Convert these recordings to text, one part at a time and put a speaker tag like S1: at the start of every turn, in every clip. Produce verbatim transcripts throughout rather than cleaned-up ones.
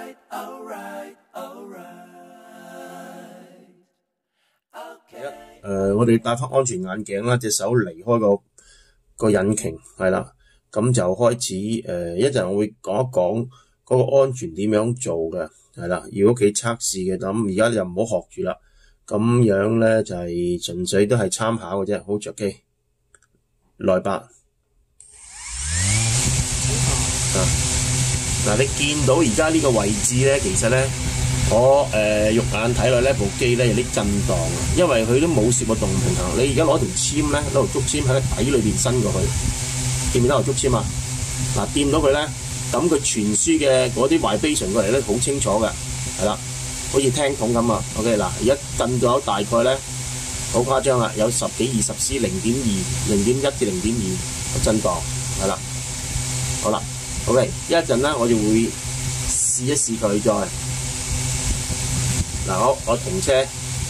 S1: alright, alright, alright. Okay. 誒，我哋戴翻安全眼鏡啦，隻手離開個個引擎係啦，咁就開始誒，一陣我會講一講嗰個安全點樣做嘅係啦。要屋企測試嘅，咁而家就唔好學住啦。咁樣咧就係純粹都係參考嘅啫，好着機來吧。啊嗱，你見到而家呢個位置咧，其實咧我誒、呃、肉眼睇落呢部機咧有啲震盪啊，因為佢都冇攝個動平衡。你而家攞條籤咧，攞條竹籤喺個底裏邊伸過去，見唔見到條竹籤啊？嗱，掂到佢咧，咁佢傳輸嘅嗰啲 vibration 過嚟咧，好清楚嘅，係啦，好似聽筒咁啊。OK 嗱，而家震咗大概咧，好誇張啦，有十幾二十 C， 零點二、零點一至零點二震盪，係啦，好啦 ，OK， 一陣咧我就會試一試佢再。嗱，我我停車，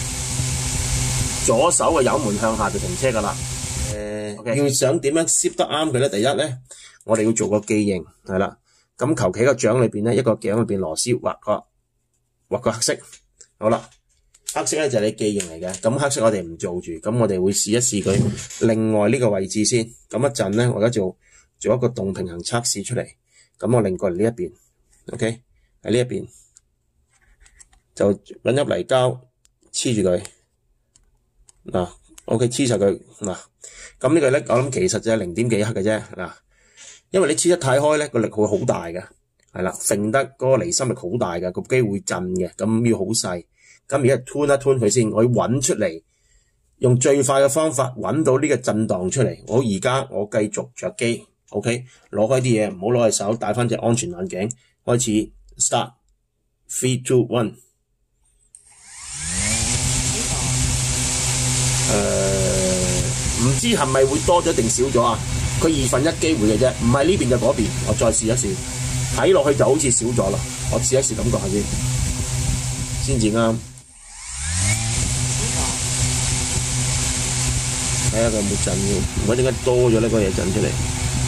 S1: 左手嘅油門向下就停車噶啦。誒、呃 okay. 要想點樣攝得啱佢咧？第一咧，我哋要做個記形，係啦。咁求其個掌裏邊咧，一個頸裏邊螺絲畫個畫個黑色，好啦。黑色咧就係你記形嚟嘅。咁黑色我哋唔做住，咁我哋會試一試佢另外呢個位置先。咁一陣咧，我而家做做一個動平衡測試出嚟。咁我擰過嚟呢一邊 ，OK 喺呢一邊。就揾粒泥膠黐住佢，嗱 ，OK 黐實佢嗱，咁呢個咧我諗其實就係零點幾克嘅啫嗱，因為你黐得太開咧個力會好大嘅，係啦，揈得嗰個離心力好大嘅，個機會震嘅，咁要好細，咁而家吞一吞佢先，我要揾出嚟，用最快嘅方法揾到呢個震盪出嚟。我而家我繼續着機 ，OK， 攞開啲嘢，唔好攞隻手，戴翻隻安全眼鏡，開始 start three two one。誒，唔知係咪會多咗定少咗啊？佢二分一機會嘅啫，唔係呢邊就嗰邊。我再試一試，睇落去就好似少咗啦。我試一試感覺下先，先至啱。睇下佢有冇震喎？唔該，點解多咗呢個嘢震出嚟？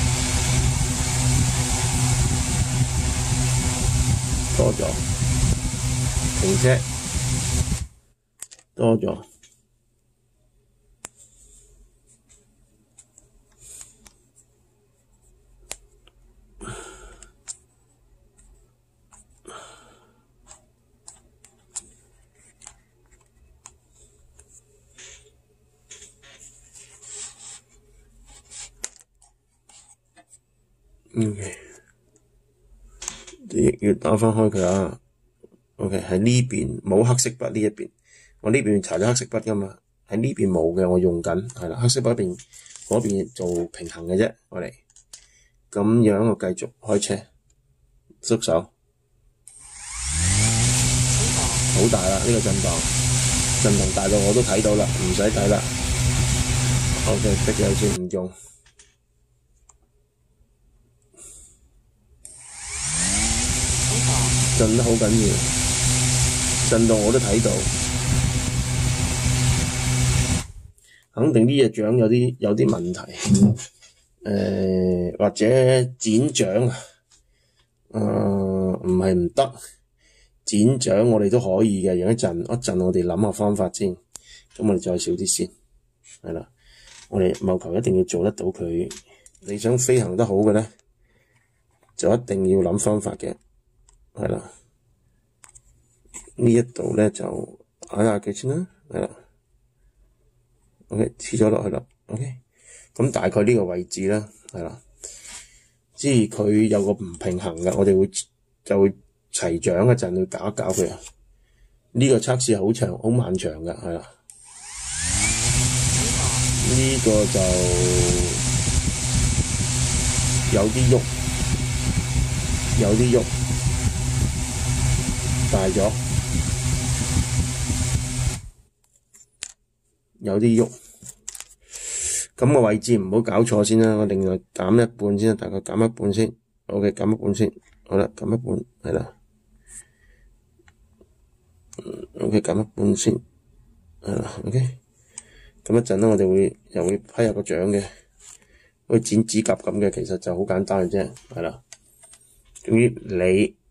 S1: 多咗，停車，多咗。OK， 亦要打翻開佢啊。OK， 喺呢邊冇黑色筆呢一邊，我呢邊搽咗黑色筆噶嘛，喺呢邊冇嘅，我用緊係啦，黑色筆邊嗰邊做平衡嘅啫，我嚟咁樣我繼續開車，縮手，好大啦呢、這個震盪，震盪大到我都睇到啦，唔使睇啦。OK， 逼咗先唔用。震得好緊要，震到我都睇到，肯定呢隻掌有啲有啲問題，誒、呃、或者剪掌啊，誒唔係唔得，剪掌我哋都可以嘅，有一陣一陣我哋諗下方法先，咁我哋再少啲先，係啦，我哋務求一定要做得到佢，你想飛行得好嘅咧，就一定要諗方法嘅。係啦，呢一度咧就睇下幾先啦，係啦 ，OK 黐咗落去啦 ，OK， 咁大概呢個位置啦，係啦，即係佢有個唔平衡嘅，我哋會就會齊掌一陣去搞一搞佢啊。呢個測試好長好漫長嘅，係啦，呢個就有啲喐，有啲喐。大咗，有啲喐，咁個位置唔好搞錯先啦。我另外減一半先，大概減一半先。OK， 減一半先，好啦，減一半係啦。OK， 減一半先，係啦。OK， 咁一陣咧，我哋會又會批下個掌嘅，好似剪指甲咁嘅，其實就好簡單嘅啫，係啦。總之你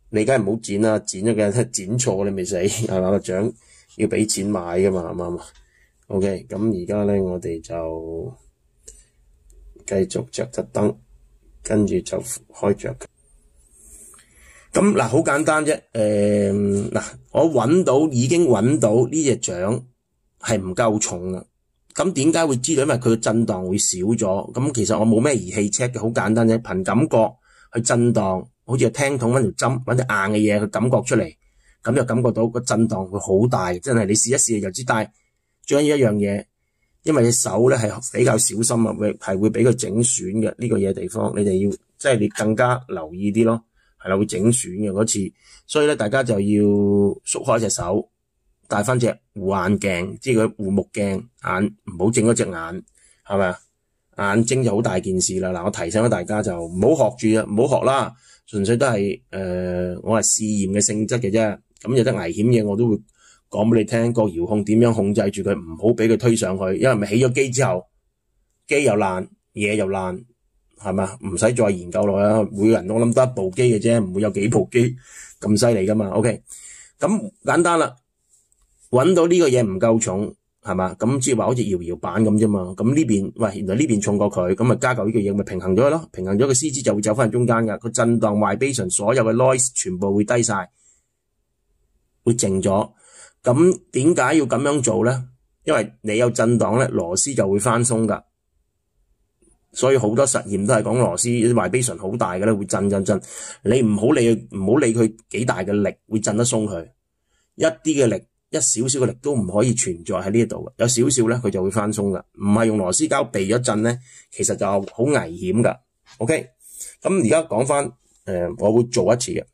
S1: 你梗係唔好剪啦，剪咗嘅剪錯你咪死係嘛？個獎要俾錢買噶嘛，啱唔啱啊 ？OK， 咁而家咧我哋就繼續着特燈，跟住就開着。咁嗱，好簡單啫。誒、呃、嗱，我揾到已經揾到呢隻獎係唔夠重啦。咁點解會知道？因為佢嘅震盪會少咗。咁其實我冇咩儀器 check 嘅，好簡單啫，憑感覺去震盪，好似聽筒揾條針揾隻硬嘅嘢去感覺出嚟，咁就感覺到個震盪會好大，真係你試一試就知。但係最緊要一樣嘢，因為隻手咧係比較小心啊，會係會俾佢整損嘅呢個嘢地方，你哋要即係你更加留意啲咯。係啦，會整損嘅嗰次，所以咧大家就要縮開隻手，戴翻隻護眼鏡，即係佢護目鏡，眼唔好整嗰隻眼，係咪啊？眼睛就好大件事啦。嗱，我提醒咗大家就唔好學住啊，唔好學啦，純粹都係誒、呃，我係試驗嘅性質嘅啫。咁有得危險嘢我都會講俾你聽，個遙控點樣控制住佢，唔好俾佢推上去，因為咪起咗機之後，機又爛，嘢又爛。係嘛？唔使再研究落啦。每個人我諗得一部機嘅啫，唔會有幾部機咁犀利噶嘛。OK，咁簡單啦。揾到呢個嘢唔夠重，係嘛？咁即係話好似搖搖板咁啫嘛。咁呢邊喂，原來呢邊重過佢，咁咪加嚿呢個嘢，咪平衡咗咯。平衡咗個 C 支就會走翻去中間噶。個震盪 vibration 所有嘅 noise 全部會低晒，會靜咗。咁點解要咁樣做咧？因為你有震盪咧，螺絲就會翻鬆噶。所以好多實驗都係講螺絲 vibration 好大嘅咧，會震震震。你唔好理佢，唔好理佢幾大嘅力，會震得鬆佢。一啲嘅力，一少少嘅力都唔可以存在喺呢度嘅。有少少咧，佢就會翻鬆噶。唔係用螺絲膠避咗震咧，其實就好危險噶。OK，咁而家講翻誒，我會做一次嘅。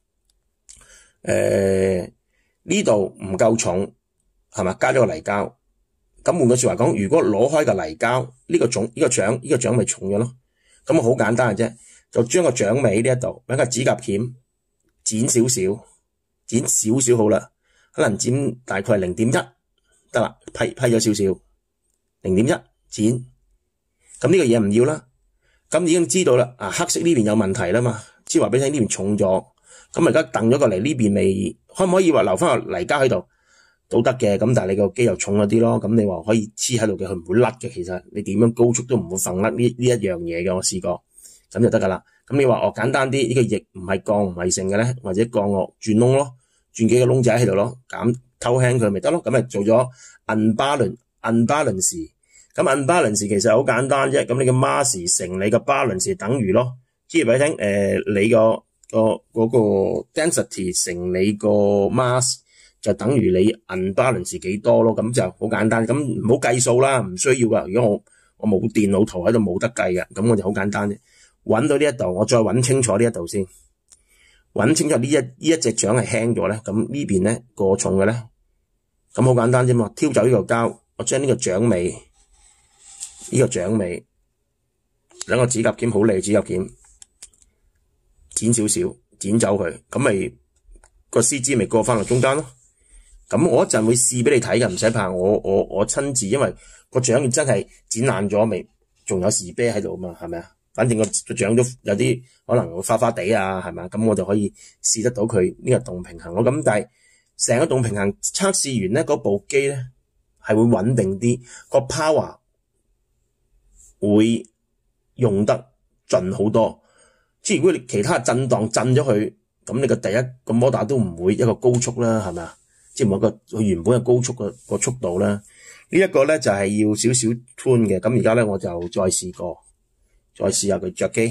S1: 誒呢度唔夠重係嘛？加咗個泥膠。咁換句說話講，如果攞開個泥膠，呢個重呢個獎呢個獎咪重咗咯。咁啊好簡單嘅啫，就將個獎尾呢一度揾個指甲鉗剪少少，剪少少好啦，可能剪大概係零點一得啦，批批咗少少，零點一剪。咁呢個嘢唔要啦，咁已經知道啦。啊，黑色呢邊有問題啦嘛，即係話俾你聽呢邊重咗。咁而家掟咗過嚟呢邊未，可唔可以話留翻個泥膠喺度？都得嘅，咁但係你個機又重咗啲咯，咁你話可以黐喺度嘅，佢唔會甩嘅。其實你點樣高速都唔會揈甩呢呢一樣嘢嘅，我試過，咁就得噶啦。咁你話哦簡單啲，呢、這個翼唔係鋼唔係成嘅咧，或者鋼我轉窿咯，轉幾個窿仔喺度咯，減偷輕佢咪得咯。咁咪做咗 unbalance unbalance，咁 unbalance 其實好簡單啫。咁你嘅 mass 乘你嘅 balance 等於咯，即係俾你聽誒、呃，你個個嗰個 density 乘你個 mass。就等於你 unbalance 幾多咯，咁就好簡單。咁唔好計數啦，唔需要噶。如果我我冇電腦圖喺度冇得計嘅，咁我就好簡單啫。揾到呢一度，我再揾清楚呢一度先，揾清楚呢一呢一隻獎係輕咗咧，咁呢邊咧過重嘅咧，咁好簡單啫嘛。挑走呢個膠，我將呢個獎尾，呢個獎尾兩個指甲鉗好利指甲鉗剪少少，剪走佢，咁咪個 C 支咪過翻落中間咯。咁我一陣會試俾你睇嘅，唔使怕。我我我親自，因為個獎真係剪爛咗未，仲有時啤喺度啊嘛，係咪啊？反正個個獎都有啲可能會花花地啊，係咪？咁我就可以試得到佢呢個動平衡咯。咁但係成個動平衡測試完咧，嗰部機咧係會穩定啲，個 power 會用得盡好多。即係如果你其他震盪震咗佢，咁你個第一個摩打都唔會一個高速啦，係咪啊？即係冇個佢原本嘅高速嘅個速度啦。呢一個咧就係要少少 tune 嘅。咁而家咧我就再試過，再試下佢着機。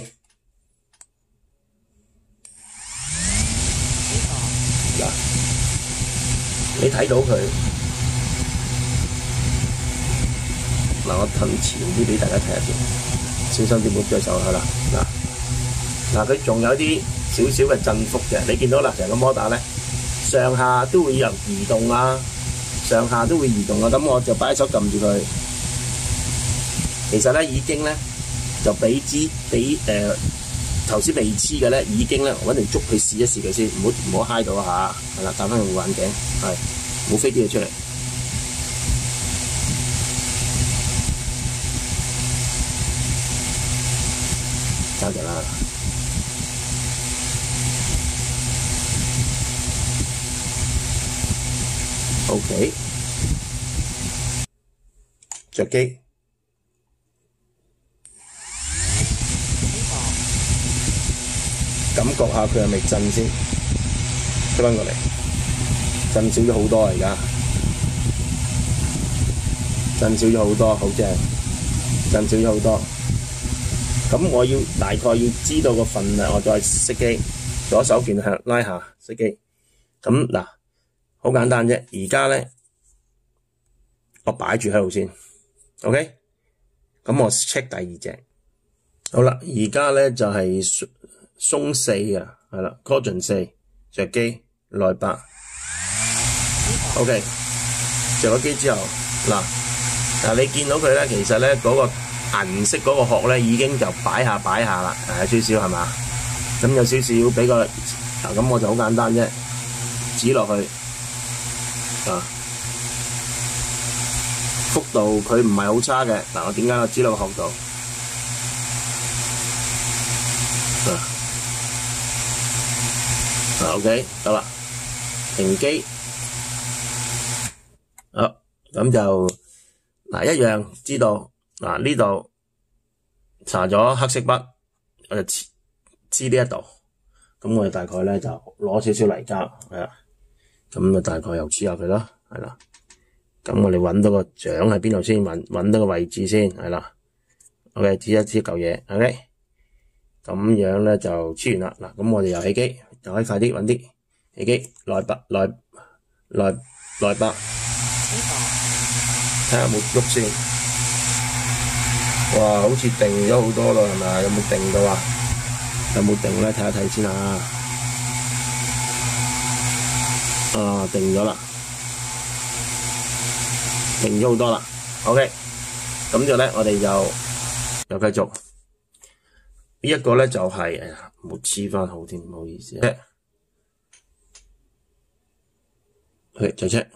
S1: 嗱，你睇到佢嗱，我褪前啲俾大家睇下先，小心啲唔好著手係啦。嗱嗱，佢仲有啲少少嘅振幅嘅，你見到啦，成個摩打咧。上下都會有移動啊，上下都會移動啊，咁我就擺手撳住佢。其實咧已經咧就俾支俾誒頭先未黐嘅咧，已經咧我揾條竹去試一試佢先，唔好唔好嗨到下，係啦，戴翻個護眼鏡，係唔好飛啲嘢出嚟。揸住啦。 OK， 着機，感覺下佢係咪震先，推返過嚟，震少咗好多啊！而家震少咗好多，好正，震少咗好多。咁我要大概要知道個份量，我再熄機，左手鍵向拉下熄機。咁嗱，好簡單啫。而家咧，我擺住喺度先 ，OK。咁我 check 第二隻，好啦。而家咧就係鬆四啊，係啦 ，Caution 四，着機內八 ，OK。着咗機之後，嗱嗱，你見到佢咧，其實咧嗰、那個銀色嗰個殼咧已經就擺下擺下啦，誒少少係嘛？咁有少少俾個嗱，咁我就好簡單啫，指落去啊，幅度佢唔係好差嘅。嗱，我點解我指落個殼度啊？啊 OK 得啦，停機，好咁就嗱一樣知道。嗱呢度搽咗黑色筆，我就黐黐呢一度，咁我哋大概咧就攞少少泥膠，係啦，咁啊大概又黐下佢咯，係啦，咁我哋揾到個獎喺邊度先，揾揾到個位置先，係啦 ，OK， 黐一黐嚿嘢 ，OK， 咁樣咧就黐完啦，嗱，咁我哋又起機，又可以快啲揾啲起機，內筆內內內筆，睇下有冇喐先。哇，好似定咗好多咯，係咪啊？有冇定到啊？有冇定咧？睇一睇先啊！啊，定咗啦，定咗好多啦。OK， 咁就咧，我哋就又繼續。呢一個咧就係，哎呀，冇黐翻好添，唔好意思啊。去就車。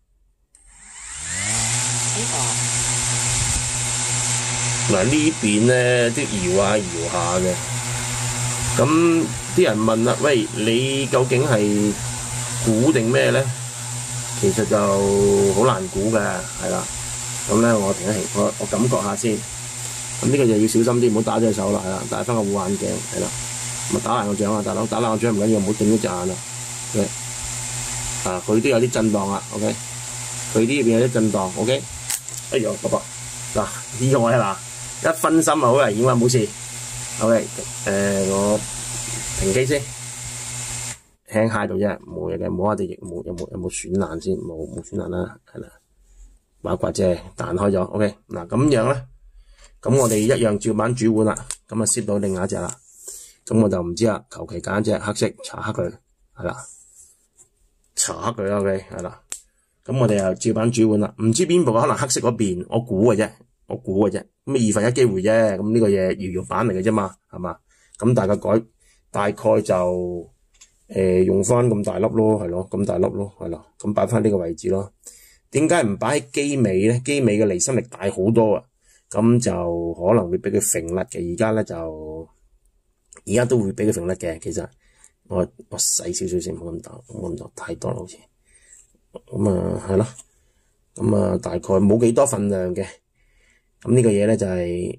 S1: 嗱呢邊咧都搖下搖下嘅，咁啲人問啦，喂，你究竟係估定咩咧？其實就好難估嘅，係啦。咁咧我停一停，我我感覺下先。咁呢個就要小心啲，唔好打咗隻手啦，係啦，戴翻個護眼鏡，係啦。咁啊打爛個掌啊，大佬，打爛個掌唔緊要，唔好頂咗隻眼啊。OK， 啊佢都有啲震盪啊 ，OK， 佢呢邊有啲震盪 ，OK。哎呦，伯伯，嗱呢個啊嗱。一分心啊，好危險啊，冇事。OK， 誒、呃、我停機先，輕揩到啫，冇嘢嘅，摸下隻翼冇有冇有冇損爛先，冇冇損爛啦，係啦，把刮啫彈開咗。OK， 嗱咁樣咧，咁我哋一樣照板煮碗啦，咁啊攝到另外一隻啦，咁我就唔知啦，求其揀一隻黑色搽黑佢，係啦，搽黑佢啦 ，OK， 係啦，咁我哋又照板煮碗啦，唔知邊部可能黑色嗰邊，我估嘅啫。我估嘅啫，咁二分一機會啫，咁呢個嘢搖搖板嚟嘅啫嘛，係嘛？咁大概改大概就誒、呃、用翻咁大粒咯，係咯，咁大粒咯，係啦，咁擺翻呢個位置咯。點解唔擺喺機尾咧？機尾嘅離心力大好多啊，咁就可能會俾佢揈甩嘅。而家咧就而家都會俾佢揈甩嘅。其實我我細少少先，冇咁大，冇咁多太多啦，好似咁啊，係咯，咁啊大概冇幾多份量嘅。咁呢個嘢咧就係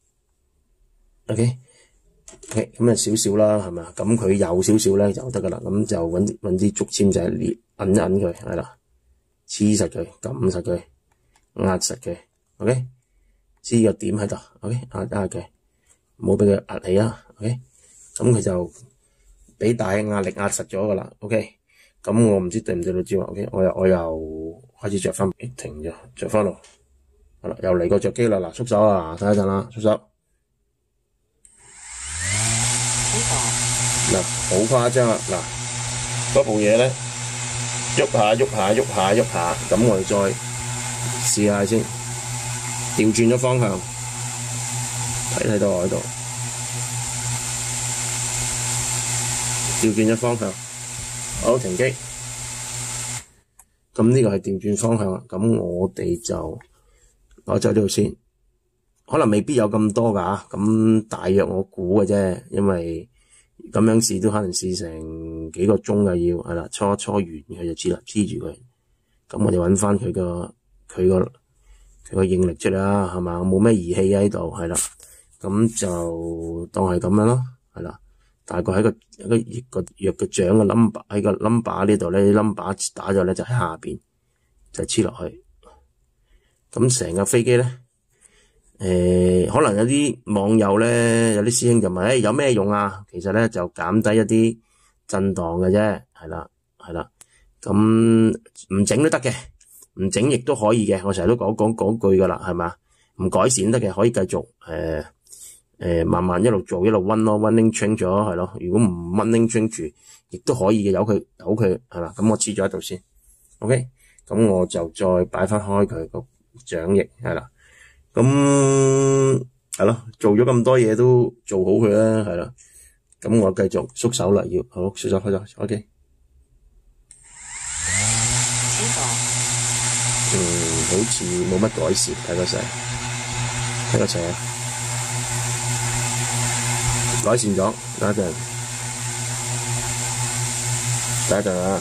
S1: OK OK 咁啊少少啦，係咪啊？咁佢有少少咧就得噶啦。咁就揾啲揾啲竹籤仔捏揞一揞佢，係啦，黐實佢，撳實佢，壓實佢 OK， 黐個點喺度 OK， 壓壓佢，唔好俾佢壓起啊 OK， 咁佢就俾大嘅壓力壓實咗噶啦 OK， 咁我唔知對唔對到焦啊 OK， 我又我又開始着翻，停咗着翻落。好啦，又嚟個着機啦，嗱，縮手啊，睇一陣啦，縮手。嗱，好誇張啊，嗱，嗰部嘢咧，喐下喐下喐下喐下，咁我哋再試下先，調轉咗方向，睇睇到我喺度，調轉咗方向，好，停機。咁呢個係調轉方向啊，咁我哋就。攞咗呢度先，可能未必有咁多㗎，咁大約我估嘅啫，因為咁樣試都可能試成幾個鐘㗎要，係啦，搓搓完佢就黐啦，黐住佢， 咁我哋揾翻佢個佢個佢個應力出嚟啦，係嘛？冇咩儀器喺度，係啦，咁就當係咁樣咯，係啦。大概喺個一個一個藥嘅獎嘅 number 喺個 number 呢度咧 ，number 打咗咧就喺下邊就黐落去。咁成架飛機咧，誒、呃、可能有啲網友咧，有啲師兄就問：誒、欸、有咩用啊？其實咧就減低一啲震盪嘅啫，係啦，係啦。咁唔整都得嘅，唔整亦都可以嘅。我成日都講講講句噶啦，係嘛？唔改善得嘅，可以繼續誒。呃誒、呃，慢慢一路做一路溫咯 ，running train 咗係咯。如果唔 running train 住，亦都可以嘅，由佢由佢係啦。咁我黐咗喺度先 ，OK。咁我就再擺翻開佢個掌翼係啦。咁係咯，做咗咁多嘢都做好佢啦，係啦。咁我繼續縮手啦，要好縮手開咗 ，OK。嗯，好似冇乜改善，睇個勢，睇個勢啊！改善咗，等一陣，等一陣啊！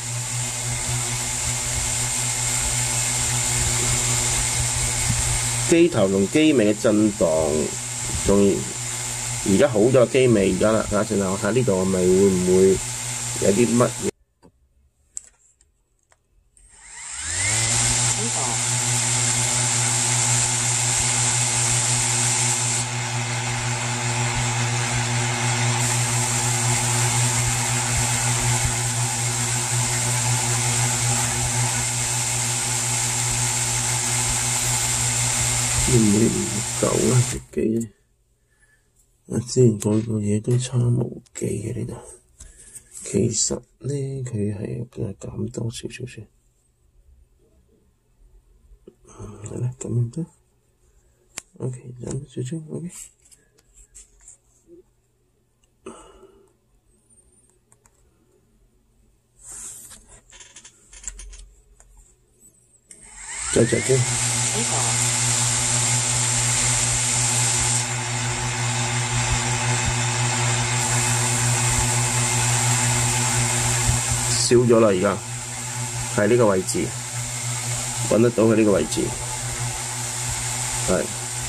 S1: 機頭同機尾嘅震盪，仲而家好咗個機尾而家啦，等一陣啊！我睇呢度係咪會唔會有啲乜嘢？會唔會唔夠啊？隻機我之前改個嘢都差無幾嘅呢度。其實咧，佢係嘅減多少少先。係啦，咁樣得。OK，減少少 OK。再隻機。少咗啦，而家係呢個位置，揾得到佢呢個位置，係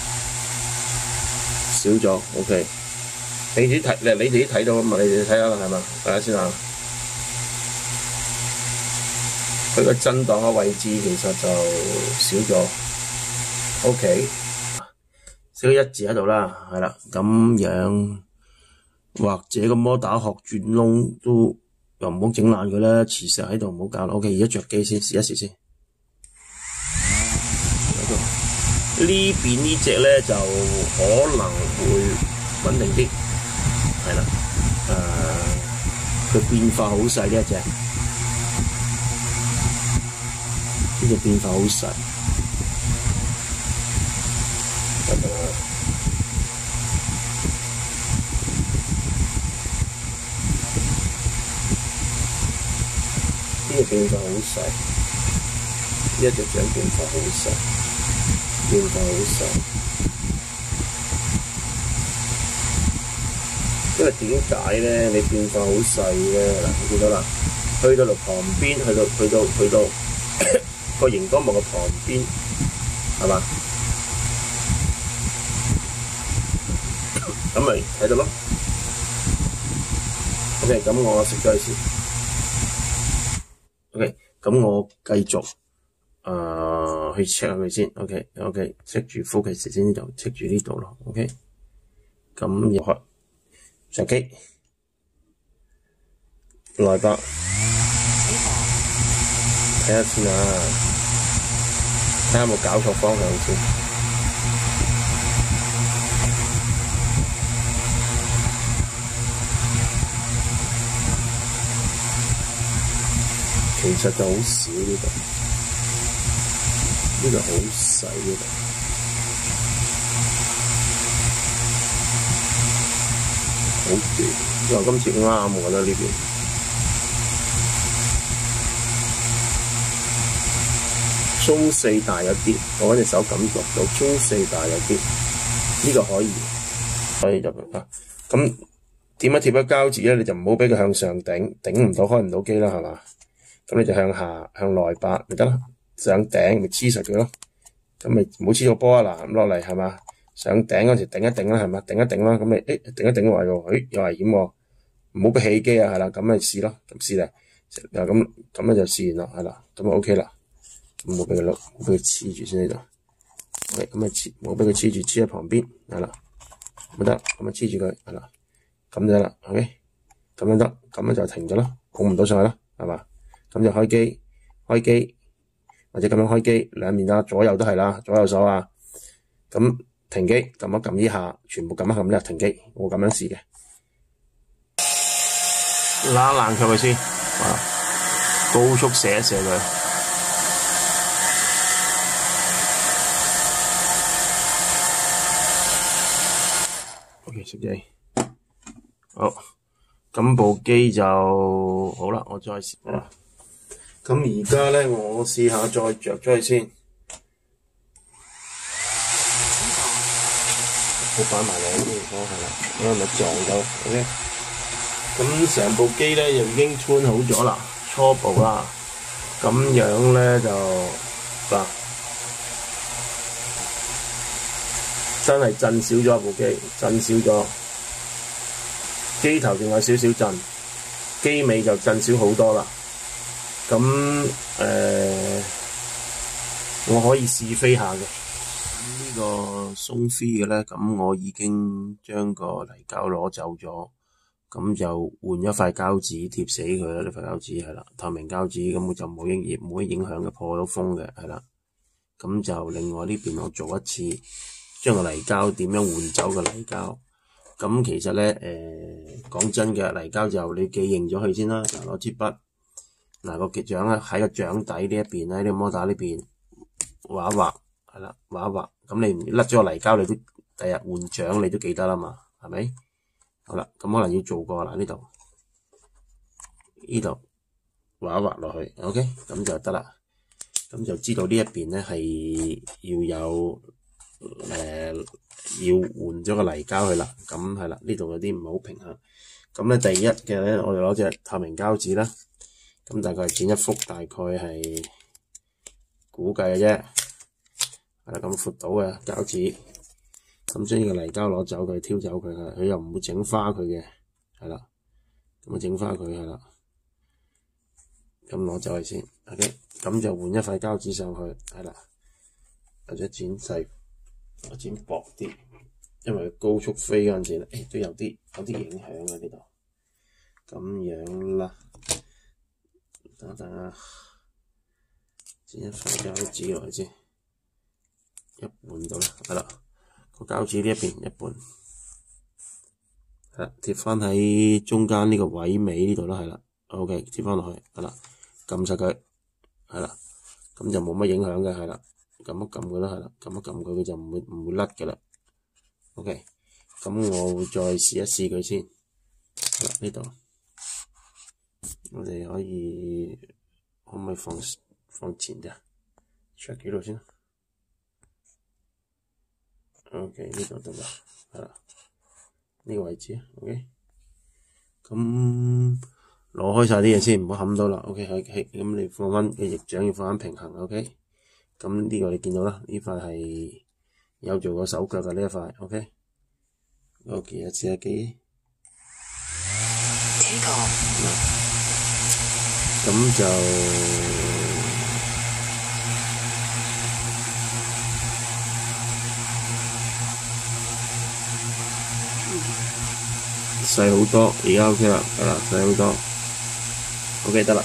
S1: 少咗。OK，你哋睇，你哋都睇到啊嘛？你哋睇下啦，係嘛？大家先啊，佢個震盪嘅位置其實就少咗。OK， 少咗一字喺度啦，係啦，咁樣或者個摩打殼轉窿都。又唔好整爛佢啦，磁石喺度唔好搞啦。OK，而家着機先，試一試先。呢邊呢隻咧就可能會穩定啲，係啦。誒，佢變化好細呢一隻，呢隻變化好細。呢個變化好細，呢一隻掌變化好細，變化好細。因為點解咧？你變化好細咧，嗱，你見到啦，去到落旁邊，去到去到去到個熒光幕嘅旁邊，係嘛？咁咪睇到咯。OK，咁我食咗佢先。OK，咁我繼續誒、呃、去 check 下佢先。OK，OK，check 住 focus 先呢度 check 住呢度咯。OK，咁要開上機來吧，睇下先啊，睇下有冇搞錯方向先。其實就好少呢度，呢度好細呢度，好短。因為今次啱我覺得呢邊中四大有啲，我揾隻手感覺到中四大有啲，呢、這個可以可以入去啊。咁點樣貼咗膠紙咧？你就唔好俾佢向上頂，頂唔到開唔到機啦，係嘛？ 咁你就向下向內八咪得啦，上頂咪黐實佢咯，咁咪唔好黐個波啊嗱，咁落嚟係嘛？上頂嗰時頂一頂啦係嘛？頂一頂啦，咁你誒頂一頂話喎，誒有危險喎，唔好俾起機啊係啦，咁咪試咯，咁試咧，嗱咁咁咧就試完啦係啦，咁就 OK 啦，咁冇俾佢碌，冇俾佢黐住先呢度，喂咁咪黐，冇俾佢黐住黐喺旁邊係啦，咪得，咁咪黐住佢係啦，咁就得啦 ，OK， 咁樣得，咁樣就停咗啦，拱唔到上去啦係嘛？咁就開機，開機或者咁樣開機，兩面啊，左右都係啦，左右手啊，咁停機，撳一撳呢下，全部撳一撳呢下停機，我咁樣試嘅，拉冷卻佢先，啊，高速射一射佢 ，OK 熄機，好，咁部機就好啦，我再試啦。咁而家咧，我試下再着咗佢先，好擺埋兩邊，好係啦，咁咪撞到 ，OK。咁成部機咧就已經 tune 好咗啦，初步啦，咁樣咧就嗱，真係震少咗部機，震少咗，機頭仲有少少震，機尾就震少好多啦。咁誒、呃，我可以試飛下嘅。咁呢個鬆飛嘅咧，咁我已經將個泥膠攞走咗，咁就換一塊膠紙貼死佢啦。呢塊膠紙係啦，透明膠紙，咁我就冇影冇影響嘅，破到風嘅係啦。咁就另外呢邊我做一次，將個泥膠點樣換走個泥膠。咁其實咧誒，講、呃、真嘅，泥膠就你記認咗佢先啦，攞支筆。嗱個結掌咧喺個掌底呢一邊咧，呢個摩打呢邊畫一畫係啦，畫一畫，咁你唔甩咗個泥膠，你都第日換掌你都記得啦嘛，係咪？好啦，咁可能要做過啦呢度，呢度畫一畫落去 ，OK， 咁就得啦，咁就知道呢一邊咧係要有誒、呃、要換咗個泥膠去啦，咁係啦，呢度有啲唔係好平衡，咁咧第一嘅咧，我哋攞隻透明膠紙啦。咁大概係剪一幅，大概係估計嘅啫，係啦咁闊到嘅膠紙，咁將呢個泥膠攞走佢，挑走佢係，佢又唔會整花佢嘅，係啦，咁啊整花佢係啦，咁攞走佢先 ，OK， 咁就換一塊膠紙上去，係啦，或者剪細，或剪薄啲，因為高速飛嗰陣時咧，誒都有啲有啲影響喺呢度，咁樣啦。等等啊，剪一塊膠紙落去先，一半到啦，係啦，個膠紙呢一邊一半，係啦，貼翻喺中間呢個位尾呢度啦，係啦 ，OK， 貼翻落去，係啦，撳實佢，係啦，咁就冇乜影響嘅，係啦，撳一撳佢啦，係啦，撳一撳佢，佢就唔會唔會甩嘅啦 ，OK， 咁我會再試一試佢先，係啦呢度。我哋可以可唔可以放放前啲啊 ？check 幾度先 ？OK 呢度得啦，係啦，呢個位置 OK。咁攞開晒啲嘢先，唔好冚到啦。OK 係係，咁你放翻嘅翼掌要放翻平衡 OK。咁呢個你見到啦，呢塊係有做過手腳嘅呢一塊 OK。OK 一試下機。咁就細好多，而家 OK 啦，係啦，細好多 ，OK 得啦。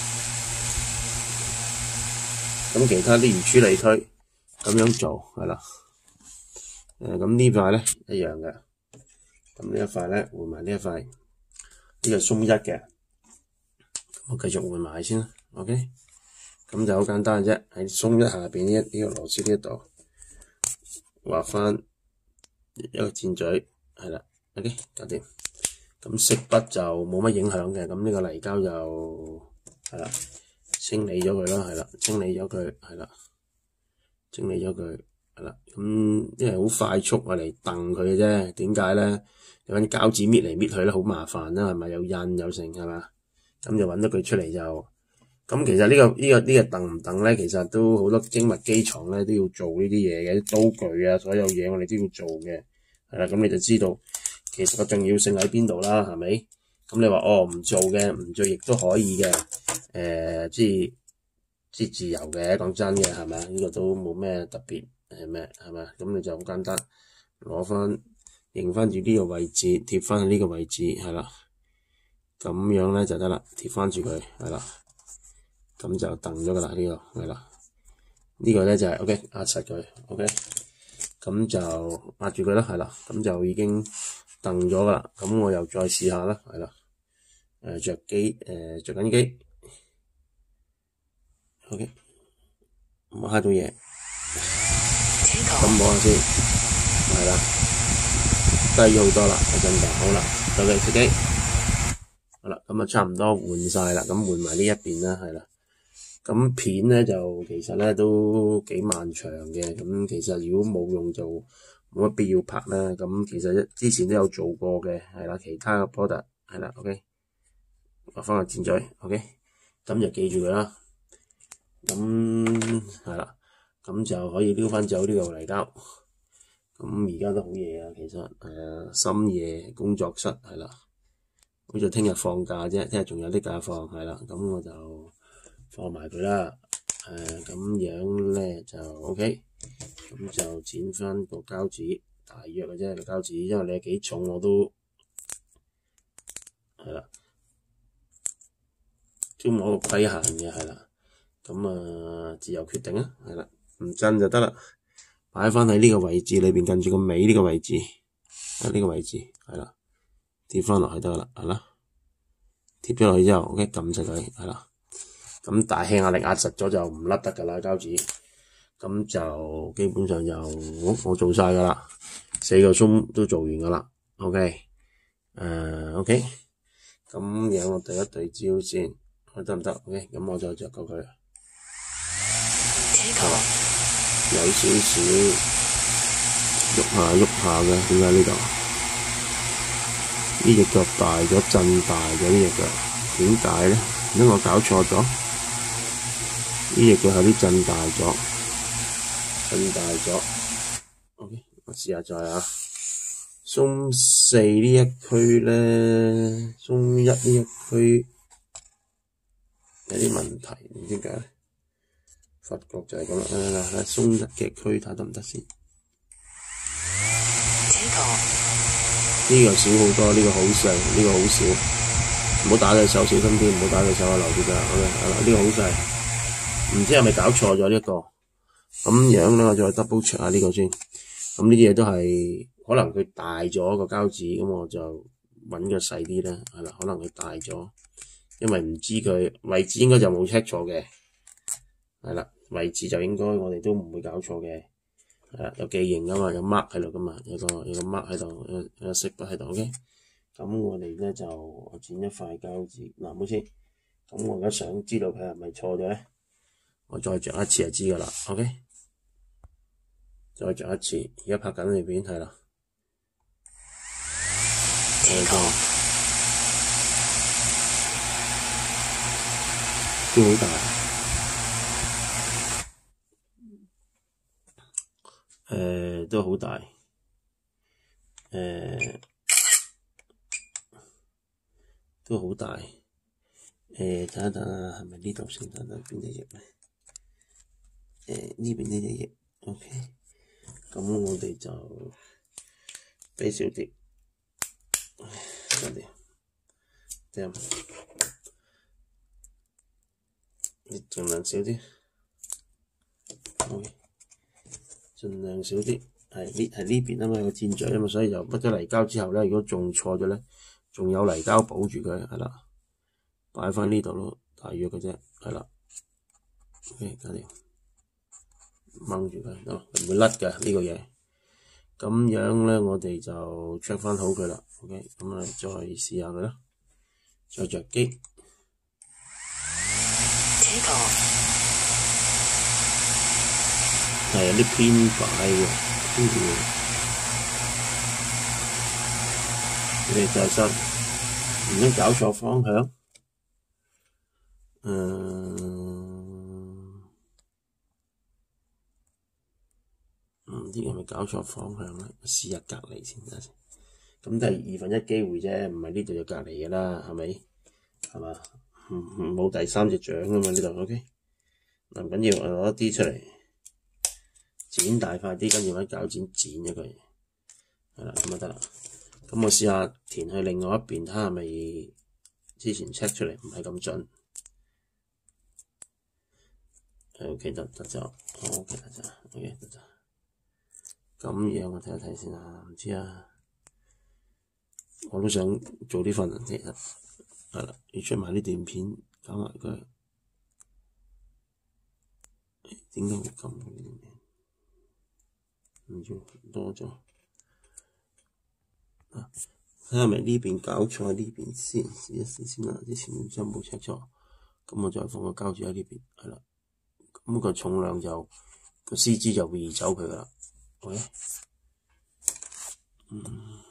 S1: 咁其他啲如此類推，咁樣做係啦。誒，咁呢塊咧一樣嘅，咁呢一塊咧換埋呢一塊，呢個鬆一嘅。我繼續換埋先啦 ，OK， 咁就好簡單嘅啫，喺鬆一下邊呢呢個螺絲呢一度畫翻一個箭嘴，係啦 ，OK， 搞掂。咁色筆就冇乜影響嘅，咁呢個泥膠就係啦，清理咗佢啦，係啦，清理咗佢，係啦，清理咗佢，係啦。咁因為好快速我嚟掟佢嘅啫，點解咧？你揾膠紙搣嚟搣去咧，好麻煩啦，係咪？有印有剩係嘛？咁就揾到佢出嚟就咁其實呢、這個呢、這個呢、這個蹬唔蹬咧，其實都好多精密機床咧都要做呢啲嘢嘅，啲刀具啊，所有嘢我哋都要做嘅，係啦，咁你就知道其實個重要性喺邊度啦，係咪？咁你話哦唔做嘅，唔做亦都可以嘅，誒、呃，即係即係自由嘅，講真嘅係咪啊？呢、這個都冇咩特別誒咩係咪？咁你就好簡單，攞翻認翻住呢個位置，貼翻喺呢個位置係啦，咁樣咧就得啦，貼翻住佢係啦。咁就蹬咗噶啦，呢個係啦，呢個咧就係 OK 壓實佢 OK， 咁就壓住佢啦，係啦，咁就已經蹬咗噶啦。咁我又再試下啦，係啦，誒着機誒着緊機 OK， 冇揩到嘢，咁摸下先，係啦，低咗好多啦，一陣就好啦，就嚟熄機，好啦，咁啊差唔多換晒啦，咁換埋呢一邊啦，係啦。咁片咧就其實咧都幾漫長嘅，咁其實如果冇用就冇乜必要拍啦。咁其實之前都有做過嘅，係啦，其他嘅 product 係啦 ，OK， 畫翻個箭嘴 ，OK， 咁就記住佢啦。咁係啦，咁就可以撩翻走呢個泥膠。咁而家都好夜啊，其實誒、呃、深夜工作室係啦，好似聽日放假啫，聽日仲有啲假放係啦，咁我就放埋佢啦，誒、呃、咁樣咧就 OK， 咁就剪翻個膠紙，大約嘅啫個膠紙，因為你幾重我都係啦，都冇個規限嘅係啦，咁啊自由決定啊，係啦，唔震就得啦，擺翻喺呢個位置裏邊，近住個尾呢個位置，喺呢個位置係啦，貼翻落去得啦，係啦，貼咗落去之後 OK 撳實佢係啦。咁大氣壓力壓實咗就唔甩得㗎啦膠紙，咁就基本上就我我做晒㗎啦，四個鐘都做完㗎啦 ，OK， 誒、呃、OK， 咁樣我對一對焦先，得唔得 ？OK， 咁我就着過佢，係啦，有少少喐下喐下嘅，點解呢度？呢隻腳大咗，震大咗呢隻腳，點解咧？因為我搞錯咗。呢隻腳有啲震大咗，震大咗。OK， 我試下再啊。鬆四呢一區咧，鬆一呢一區有啲問題，唔知點解。發覺就係咁啦，嗱嗱嗱，鬆一嘅區睇得唔得先？呢個少好多，呢個好細，呢個好少。唔好打佢手，小心啲，唔好打佢手啊，留住佢。OK， 係啦，呢個好細。唔知係咪搞錯咗呢一個，咁樣咧我再 double check 下呢個先。咁呢啲嘢都係可能佢大咗個膠紙，咁我就揾個細啲咧，係啦，可能佢大咗，因為唔知佢位置應該就冇 check 錯嘅，係啦，位置就應該我哋都唔會搞錯嘅，係啦，有記認噶嘛，有 mark 喺度噶嘛，有個有個 mark 喺度，有有個色筆喺度 ，OK。咁我哋咧就剪一塊膠紙，嗱冇先。咁我而家想知道佢係咪錯咗咧？我再着一次就知㗎啦 ，OK， 再着一次，而家拍緊裏邊係啦，都好大，誒、呃、都好大，誒、呃、都好大，誒睇下睇下係咪呢度先，睇睇邊隻翼咧？誒呢邊呢隻翼 ，OK， 咁我哋就俾少啲，嗰啲，點？你盡量少啲 ，OK， 盡量少啲，係呢係呢邊啊嘛個箭嘴啊嘛，所以就甩咗泥膠之後咧，如果仲錯咗咧，仲有泥膠保住佢，係啦，擺翻呢度咯，大約嘅啫，係啦 ，OK， 搞掂。掹住佢，哦，唔會甩嘅呢個嘢。咁樣咧，我哋就 check 翻好佢啦。OK， 咁啊，再試下佢啦，再着機。係有啲偏擺嘅，跟住你哋再新，唔通搞錯方向？誒、呃。 唔知係咪搞錯方向咧？試下隔離先得先。咁都係二分一機會啫，唔係呢度就隔離嘅啦，係咪？係嘛？唔唔冇第三隻獎㗎嘛呢度 ，OK。嗱唔緊要，我攞一啲出嚟，剪大塊啲，跟住揾鉸剪剪一個嘢，係啦，咁就得啦。咁我試下填去另外一邊，睇下係咪之前 check 出嚟唔係咁準。OK 得得咗 ，OK 得咗 ，OK 得咗。咁樣我睇一睇先啊，唔知啊，我都想做呢份，其實係啦，要出埋啲段片搞埋佢。點解會咁嘅？唔知多咗。啊，睇下咪呢邊搞錯，呢邊先試一試先啦。之前真冇 check 錯，咁我再放個膠紙喺呢邊，係啦。咁個重量就個 C G 就會移走佢噶啦。喂，嗯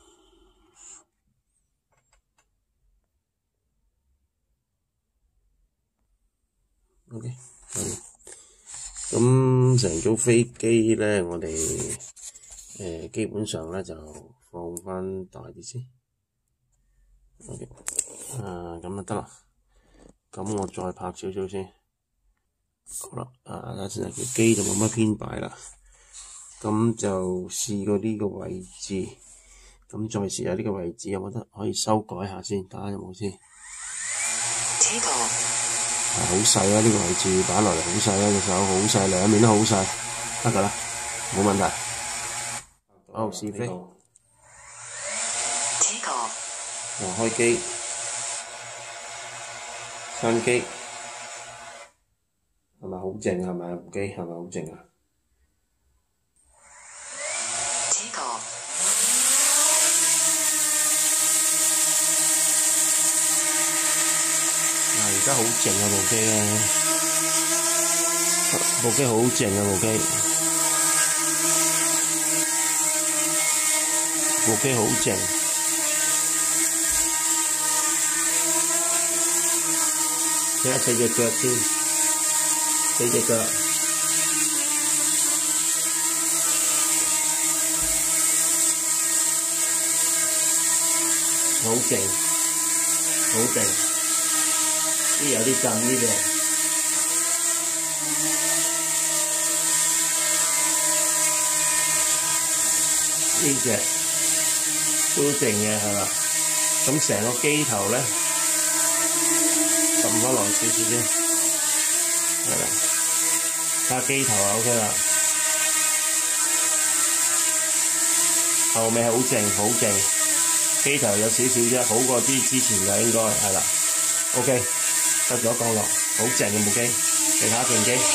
S1: ，OK， 係。咁成組飛機咧，我哋誒、呃、基本上咧就放翻大啲先。OK， 啊咁就得啦。咁我再拍少少先。好啦，啊睇下先，條機就冇乜編擺啦。咁就試過呢個位置，咁再試下呢個位置有冇得可以修改下先，睇下有冇先。係好細啊！呢個位置擺落嚟好細啊，隻手好細，兩面都好細，得㗎啦，冇問題。好，試飛。嗱，開機，閂機，係咪好靜啊？係咪部機係咪好靜啊？而家好靜啊部機咧，部機好靜啊部機，部機好靜。睇下四隻腳先，四隻腳，好靜，好靜。呢有啲震呢嘅，呢隻都靜嘅係嘛？咁成個機頭咧撳翻落少少先，係啦，睇下機頭啊 OK 啦，後尾好靜好靜，機頭有少少啫，好過啲之前嘅應該係啦 OK。得咗降落，好正嘅部機，其他正機，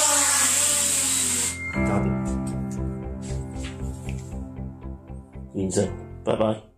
S1: 搞掂，完成，拜拜。